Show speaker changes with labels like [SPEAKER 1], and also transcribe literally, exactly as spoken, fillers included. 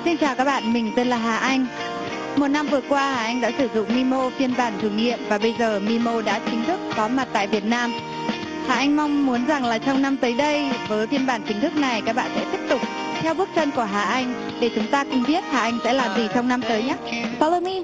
[SPEAKER 1] Xin chào các bạn, mình tên là Hà Anh. Một năm vừa qua, Hà Anh đã sử dụng Mimo phiên bản thử nghiệm và bây giờ Mimo đã chính thức có mặt tại Việt Nam. Hà Anh mong muốn rằng là trong năm tới đây, với phiên bản chính thức này, các bạn sẽ tiếp tục theo bước chân của Hà Anh để chúng ta cùng biết Hà Anh sẽ làm gì trong năm tới nhé. Follow me